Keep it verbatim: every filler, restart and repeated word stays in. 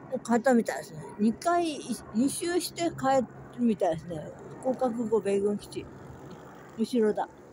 もう帰ったみたいですね。にかい、に周して帰るみたいですね。福岡空港米軍基地。後ろだ。